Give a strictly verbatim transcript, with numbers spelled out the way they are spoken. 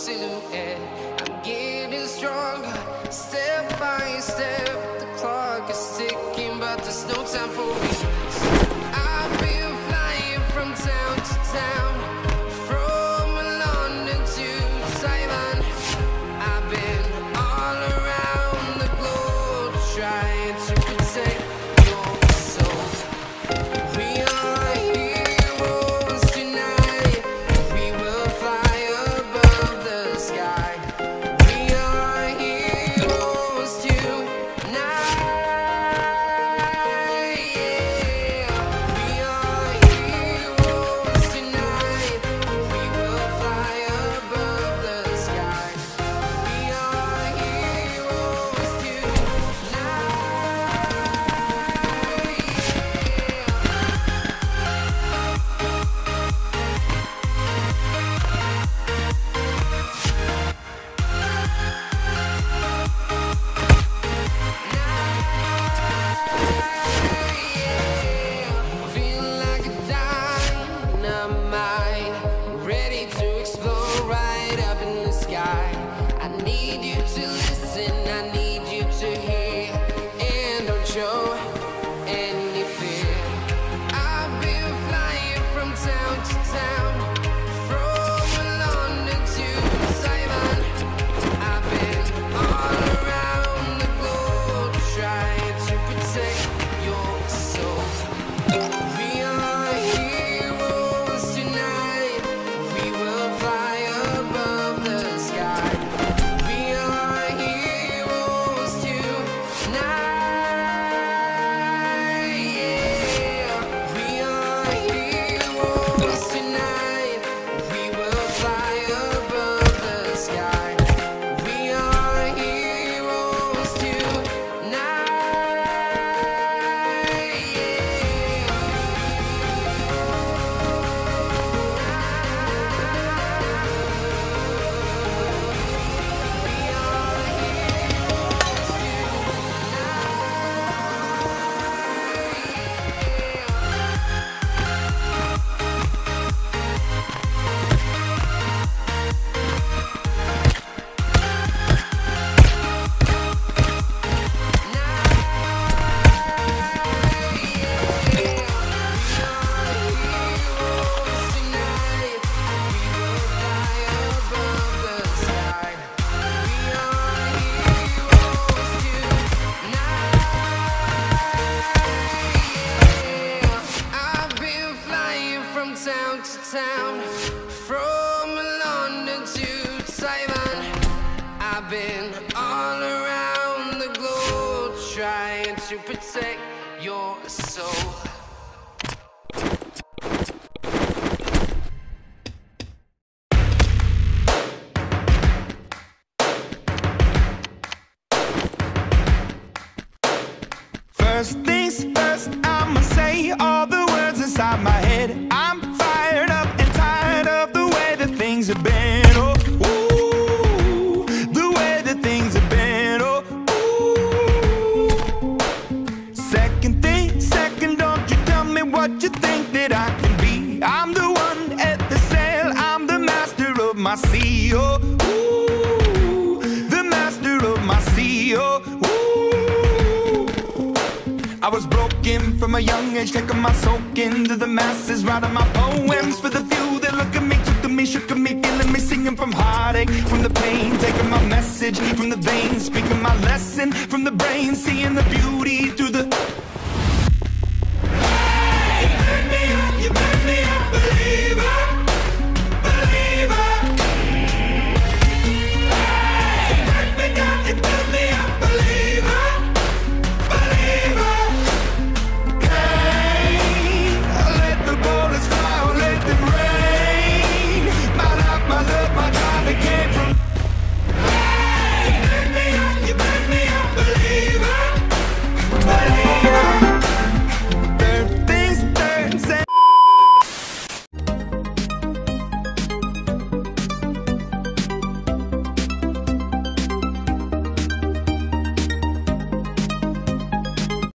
silhouette. I'm getting stronger, step by step. The clock is ticking, but there's no time for regrets. I've been flying from town to town, from London to Taiwan. I've been all around the globe trying to protect your soul. We are heroes tonight. We will fly above the sky. We are heroes tonight. Yeah. We are heroes tonight. We will fly above the sky. We are heroes Feel like a dynamite, ready to explode right up in the sky. I need you to listen, I need you to hear, and don't show any fear. I've been flying from town to town, from London to Taiwan. I've been all around the globe trying to protect your soul. We are heroes tonight. We will fly above the sky. We are heroes tonight. Yeah. We are heroes tonight. We will fly above the sky. We are heroes I've been flying from town to town, from London to Taiwan. I've been all around the globe trying to protect your soul. First things first, I'ma say all the words inside my head. I'm fired up and tired of the way that things have been. Oh, ooh, the way that things have been. Oh, ooh. Second thing, second, don't you tell me what you think that I can be. I'm the one at the sail, I'm the master of my sea. Oh, ooh, the master of my sea. Oh, ooh. I was broken from a young age, taking my soak into the masses, writing my poems for the few that look at me, took to me, shook at me, feeling me, singing from heartache, from the pain, taking my message from the veins, speaking my lesson from the brain, seeing the beauty through the